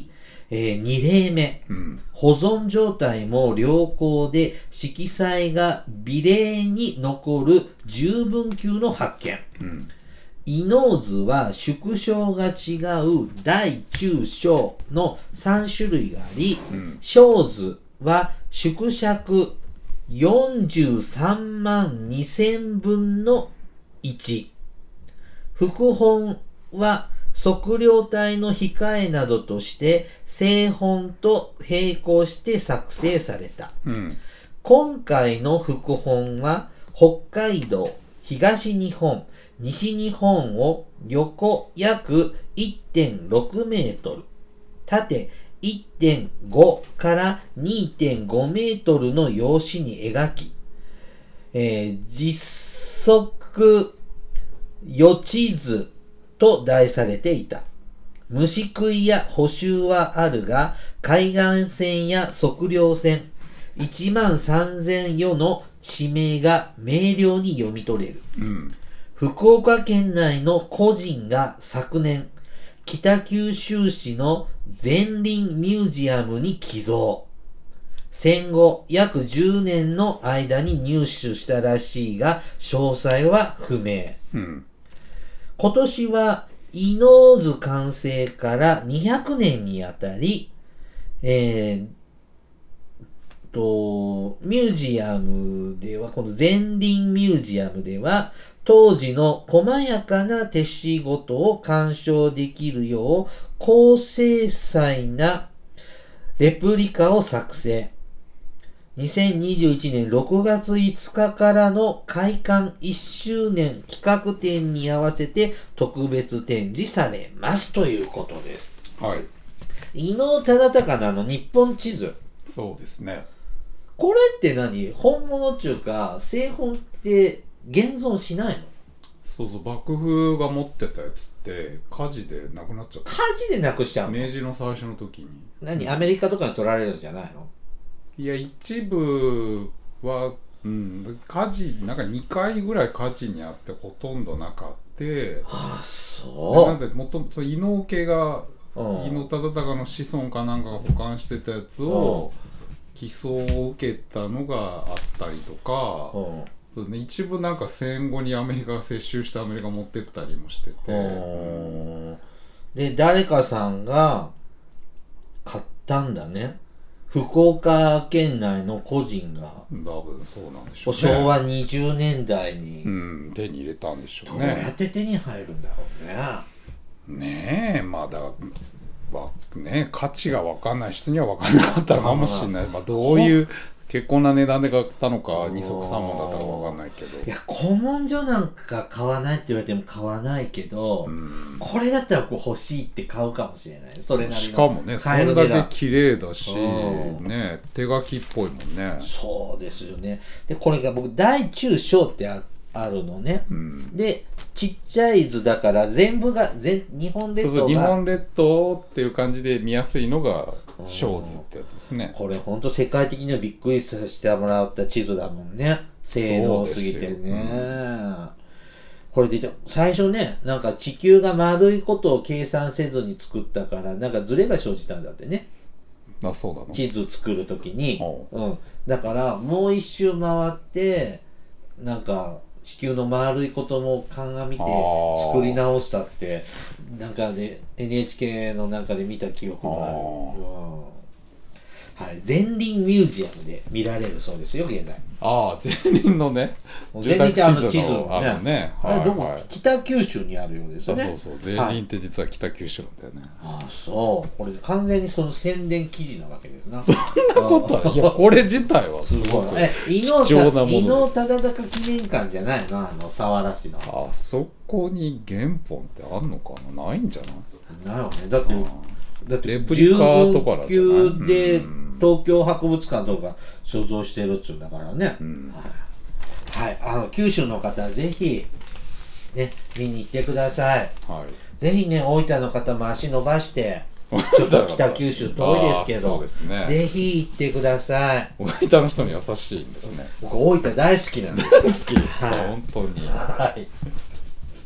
Speaker 1: えー、に例目、うん、保存状態も良好で色彩が美麗に残る十分球の発見。うん、伊能図は縮小が違う大中小のさん種類があり、うん、小図は縮尺よんじゅうさんまんにせんぶんのいち。副本は測量体の控えなどとして正本と並行して作成された。うん、今回の副本は北海道、東日本、西日本を横約 いってんろくメートル、縦 いってんご から にてんごメートルの用紙に描き、えー、実測予知図と題されていた。虫食いや補修はあるが、海岸線や測量線、いちまんさんぜんよの地名が明瞭に読み取れる。うん、福岡県内の個人が昨年、北九州市のゼンリンミュージアムに寄贈。戦後約じゅうねんの間に入手したらしいが、詳細は不明。うん、今年は伊能図完成からにひゃくねんにあたり、えー、と、ミュージアムでは、このゼンリンミュージアムでは、当時の細やかな手仕事を鑑賞できるよう、高精細なレプリカを作成。にせんにじゅういちねんろくがついつかからの開館いっしゅうねん企画展に合わせて特別展示されますということです。はい。伊能忠敬のあの日本地図。
Speaker 2: そうですね。
Speaker 1: これって何？本物っていうか、製本って現存しないの？
Speaker 2: そうそう、幕府が持ってたやつって火事でなくなっちゃった。
Speaker 1: 火事でなくしちゃうの？
Speaker 2: 明治の最初の時に。
Speaker 1: 何？アメリカとかに取られるんじゃないの？
Speaker 2: いや、一部は、うん、火事、なんかにかいぐらい火事にあってほとんどなかって、
Speaker 1: ああ、そう。
Speaker 2: なんで、もともと伊能家が、伊能忠敬の子孫かなんかが保管してたやつを、寄贈を受けたのがあったりとか、そうね、一部なんか戦後にアメリカが接収してアメリカ持ってったりもしてて。
Speaker 1: で、誰かさんが買ったんだね。福岡県内の個人が
Speaker 2: 多分そうなんでしょうね。
Speaker 1: 昭和にじゅうねんだいに、
Speaker 2: うん、手に入れたんでしょうね。
Speaker 1: どうやって手に入るんだろ
Speaker 2: うね。ねえ、まあだからね、価値が分かんない人には分かんなかったのかもしれない。まあどういう結構な値段で買ったのか、二足三門だったか分かんないけど。
Speaker 1: いや、古文書なんか買わないって言われても買わないけど、うん、これだったらこう欲しいって買うかもしれない。それなりの。
Speaker 2: しかもね、それだけ綺麗だし、ね、手書きっぽいもんね。
Speaker 1: そうですよね。で、これが僕、大中小ってああるのね、うん、でちっちゃい図だから全部が全日本列島が
Speaker 2: そうそう、日本列島っていう感じで見やすいのが小図ってやつですね。
Speaker 1: これほんと世界的にはびっくりさせてもらった地図だもんね、性能すぎてね、うん、これで最初ね、なんか地球が丸いことを計算せずに作ったからなんかズレが生じたんだってね。
Speaker 2: あ、そうなの？
Speaker 1: 地図作るときに、うん、だからもう一周回ってなんか地球の丸いことも鑑みて作り直したってなんかで エヌエイチケー のなんかで見た記憶がある。はい、ゼンリンミュージアムで見られるそうですよ、現在。
Speaker 2: ああ、ゼンリンのね、
Speaker 1: ゼンリンってあの地図のね、
Speaker 2: あのね、
Speaker 1: あれどこ、北九州にあるようですよね。
Speaker 2: そうそうそう、ゼンリンって実は北九州なんだよね。
Speaker 1: ああ、そう、これ完全にその宣伝記事なわけですな。
Speaker 2: そんなこといや、これ自体はすごく貴重なものです。
Speaker 1: 伊能忠敬記念館じゃないの、あの佐原市の。
Speaker 2: あそこに原本ってあんのかな、ないんじゃない？
Speaker 1: ないよね、だってだって
Speaker 2: レプリカとかなんじゃない？
Speaker 1: じゅうごきゅうで東京博物館とか所蔵してるっつうんだからね、うん、はい、はい、あの九州の方はぜひね見に行ってください、はい、ぜひね大分の方も足伸ばしてちょっと北九州遠いですけど、ですね、ぜひ行ってください。
Speaker 2: 大分の人に優しいんですね。
Speaker 1: 僕大分大好きなんです。
Speaker 2: 大好き、はい、本当に、
Speaker 1: はい、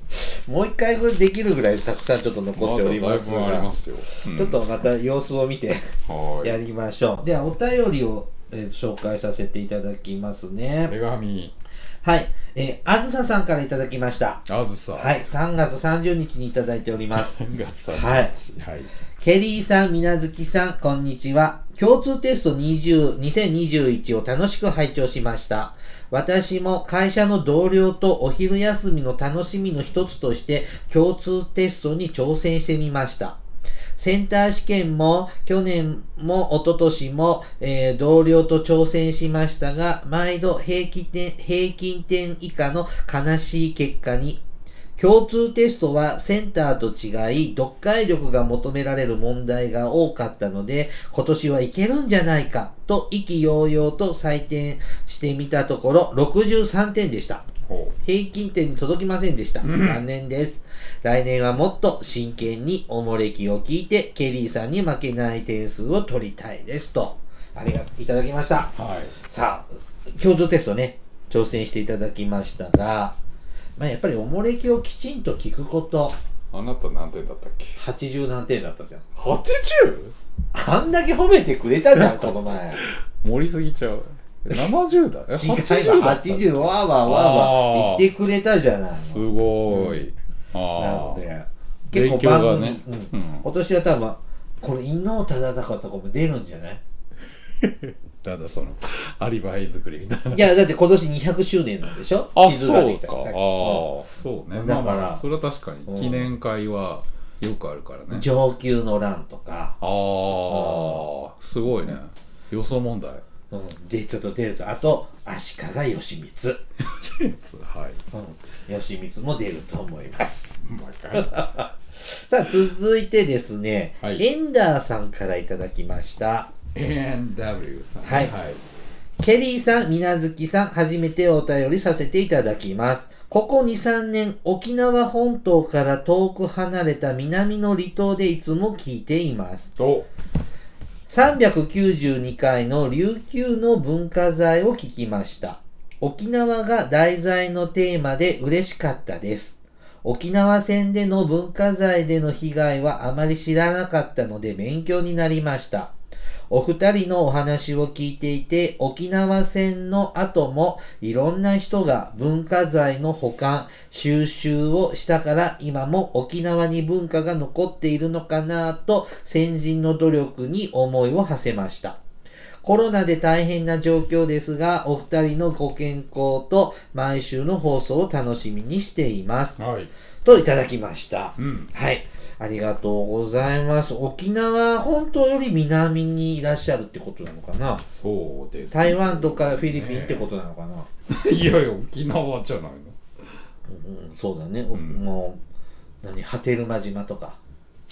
Speaker 1: もう一回ぐらいできるぐらいたくさんちょっと残っておりますが、
Speaker 2: まだだいぶありますよ、うん、
Speaker 1: ちょっとまた様子を見てやりましょう。ではお便りを、えー、紹介させていただきますね。
Speaker 2: 手紙。
Speaker 1: はい、えー、あずささんからいただきました。
Speaker 2: あずさ。
Speaker 1: はい、さんがつさんじゅうにちにいただいております。
Speaker 2: さんがつさんじゅうにち。はい。はい、
Speaker 1: ケリーさん、みなずきさん、こんにちは。共通テストにじゅう、にせんにじゅういちを楽しく拝聴しました。私も会社の同僚とお昼休みの楽しみの一つとして共通テストに挑戦してみました。センター試験も去年も一昨年も、えー、同僚と挑戦しましたが、毎度平均点、平均点以下の悲しい結果に。共通テストはセンターと違い、読解力が求められる問題が多かったので、今年はいけるんじゃないかと意気揚々と採点してみたところ、ろくじゅうさんてんでした。平均点に届きませんでした。残念です。来年はもっと真剣におもれきを聞いて、ケリーさんに負けない点数を取りたいですと。ありがとういただきました。はい、さあ、共通テストね、挑戦していただきましたが、まあ、やっぱりおもれきをきちんと聞くこと。
Speaker 2: あなた何点だったっけ？
Speaker 1: はちじゅう何点だったじゃん。
Speaker 2: はちじゅう？
Speaker 1: あんだけ褒めてくれたじゃん、この前。
Speaker 2: 盛りすぎちゃう。ななじゅうだ。
Speaker 1: 違う、はちじゅう、わーわーわーわー言ってくれたじゃない。
Speaker 2: すごい。
Speaker 1: うん、あなので、
Speaker 2: 結構番組、ね
Speaker 1: うんうん、今年は多分、これ、伊能忠敬とかも出るんじゃない
Speaker 2: ただその、アリバイ作りみたいな。
Speaker 1: いや、だって今年にひゃくしゅうねんなんでしょ？
Speaker 2: あ、そうか。ああ、
Speaker 1: うん、
Speaker 2: そうね。
Speaker 1: だから、
Speaker 2: まあ、それは確かに、記念会はよくあるからね。
Speaker 1: 上級の乱とか。
Speaker 2: ああ、すごいね。予想問題。
Speaker 1: うん、でちょっと出ると、あと足利義満
Speaker 2: 義満、はい、
Speaker 1: うん、義満も出ると思いますさあ続いてですね、はい、エンダーさんからいただきました。
Speaker 2: エヌダブリュー さん、
Speaker 1: はい、はい、ケリーさん、みなずきさん、初めてお便りさせていただきます。ここに、さんねん、沖縄本島から遠く離れた南の離島でいつも聞いています。さんびゃくきゅうじゅうにかいの琉球の文化財を聞きました。沖縄が題材のテーマで嬉しかったです。沖縄戦での文化財での被害はあまり知らなかったので勉強になりました。お二人のお話を聞いていて、沖縄戦の後もいろんな人が文化財の保管、収集をしたから今も沖縄に文化が残っているのかなと先人の努力に思いを馳せました。コロナで大変な状況ですが、お二人のご健康と毎週の放送を楽しみにしています。はい、といただきました。うん、はい。ありがとうございます。沖縄本島より南にいらっしゃるってことなのかな。
Speaker 2: そうです、ね。
Speaker 1: 台湾とかフィリピンってことなのかな。
Speaker 2: いやいや、沖縄じゃないの。
Speaker 1: うん、そうだね。うん、もう、何、波照間島とか。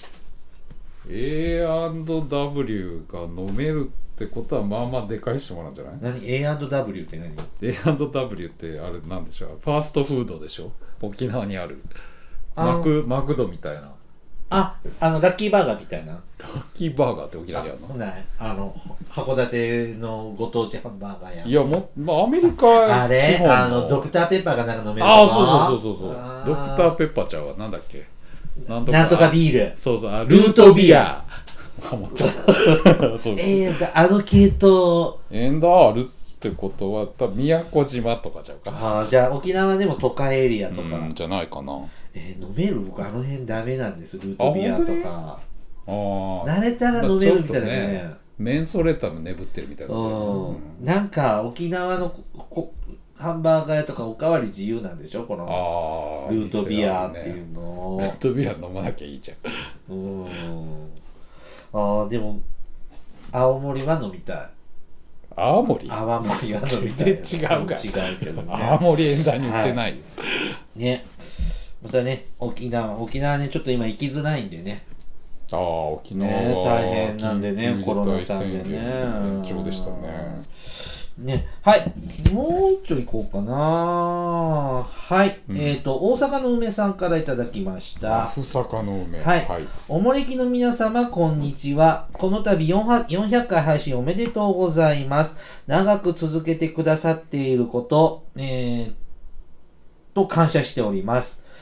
Speaker 2: エーアンドダブリュー が飲めるってことはまあまあでかい島なんじゃない？
Speaker 1: 何 エーアンドダブリュー って何？
Speaker 2: エーアンドダブリュー ってあれなんでしょう。ファーストフードでしょ。沖縄にある。マク、マクドみたいな。
Speaker 1: あ、あのラッキーバーガーみたいな。
Speaker 2: ラッキーバーガーって沖縄にあるの？
Speaker 1: ない。あの函館のご当地ハンバーガーや。
Speaker 2: いやもう、まあ、アメリカ
Speaker 1: あれあのドクターペッパーがなんか飲めるとか。
Speaker 2: ああそうそうそうそうそう。ドクターペッパーちゃんはなんだっけ？
Speaker 1: なんとか、なんとかビール。
Speaker 2: そうそう。ルートビア。ハマっちゃった。
Speaker 1: えー、あの系統。
Speaker 2: エンダーあるってことは多分宮古島とかちゃうか。
Speaker 1: ああじゃあ沖縄でも都会エリアとか。
Speaker 2: うんじゃないかな。
Speaker 1: えー、飲める？僕あの辺ダメなんです。ルートビアとか。
Speaker 2: ああ
Speaker 1: 慣れたら飲めるみたいなね。ね
Speaker 2: メンソレータの眠ってるみたいな、
Speaker 1: うん、なんか沖縄のこハンバーガー屋とかおかわり自由なんでしょこのルートビアっていうの、
Speaker 2: ね、ルートビア飲まなきゃいいじゃん。
Speaker 1: うんあでも青森は飲みたい。
Speaker 2: 青森
Speaker 1: 泡盛は飲みたい。
Speaker 2: 全然違うか
Speaker 1: 違うけどね。
Speaker 2: 青森エンダーに売ってないよ、
Speaker 1: はい、ねまたね沖縄沖縄ねちょっと今行きづらいんでね。
Speaker 2: ああ沖縄は、
Speaker 1: ね、大変なんでねコロナさんでね
Speaker 2: 延長でしたね。
Speaker 1: ねはいもう一丁行こうかな。はい、うん、えっ、ー、と大阪の梅さんからいただきました。
Speaker 2: 大阪の梅
Speaker 1: はい、はい、おもれきの皆様こんにちは。この度よんひゃっかい配信おめでとうございます。長く続けてくださっていること、えー、と感謝しております。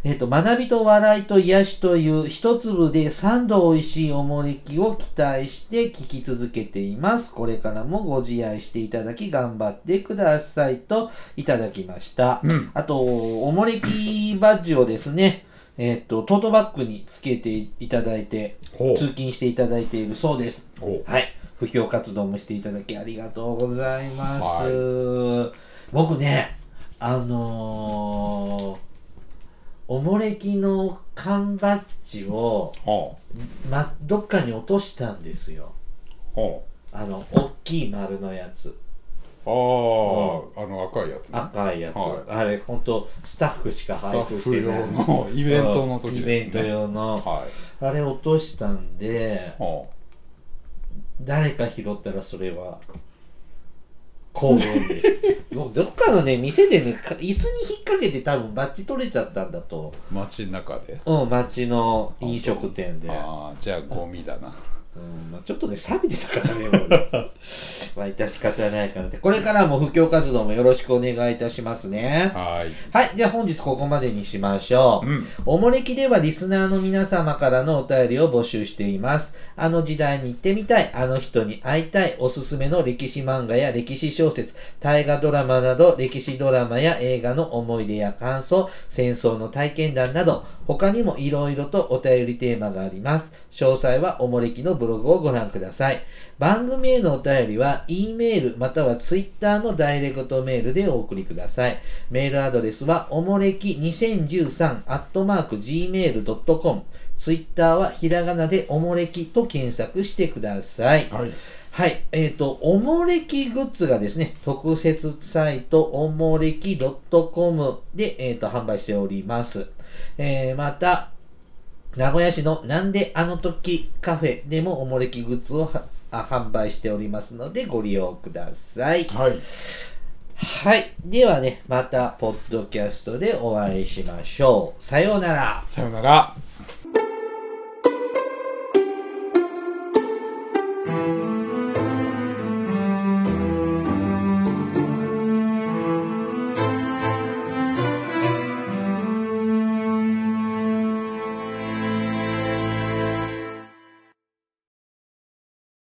Speaker 1: えっと、学びと笑いと癒しという一粒で三度美味しいおもれきを期待して聞き続けています。これからもご自愛していただき頑張ってくださいといただきました。うん、あと、おもれきバッジをですね、えっと、トートバッグにつけていただいて、通勤していただいているそうです。はい。布教活動もしていただきありがとうございます。はい、僕ね、あのー、おもれきの缶バッジを、ま、どっかに落としたんですよ。あの、大きい丸のやつ。
Speaker 2: ああ、うん、あの赤いやつ、ね、
Speaker 1: 赤いやつ、はい、あれ本当スタッフしか配布してない
Speaker 2: スタッフ用のイベントの時ですね、
Speaker 1: イベント用の、はい、あれ落としたんで、はあ、誰か拾ったらそれは幸運ですもうどっかのね店でね椅子に引っ掛けて多分バッジ取れちゃったんだと。
Speaker 2: 街の中で、
Speaker 1: うん、街の飲食店で。
Speaker 2: ああ、じゃあゴミだな。
Speaker 1: うん、まあ、ちょっとね、錆びてたからね、もうねまあ、致し方ないかなって。これからも布教活動もよろしくお願いいたしますね。はい。はい。じゃあ本日ここまでにしましょう。うん、おもれきではリスナーの皆様からのお便りを募集しています。あの時代に行ってみたい、あの人に会いたい、おすすめの歴史漫画や歴史小説、大河ドラマなど、歴史ドラマや映画の思い出や感想、戦争の体験談など、他にもいろいろとお便りテーマがあります。詳細はおもれきのブログをご覧ください。番組へのお便りは E メールまたは Twitter のダイレクトメールでお送りください。メールアドレスはおもれきにせんじゅうさんアットマークジーメールドットコム、Twitter はひらがなでおもれきと検索してください。はい。はい。えっと、おもれきグッズがですね、特設サイトおもれきドットコムで、えっと、販売しております。えー、また、名古屋市のなんであの時カフェでもおもれきグッズを販売しておりますのでご利用ください。はい。はい。ではね、また、ポッドキャストでお会いしましょう。さようなら。
Speaker 2: さようなら。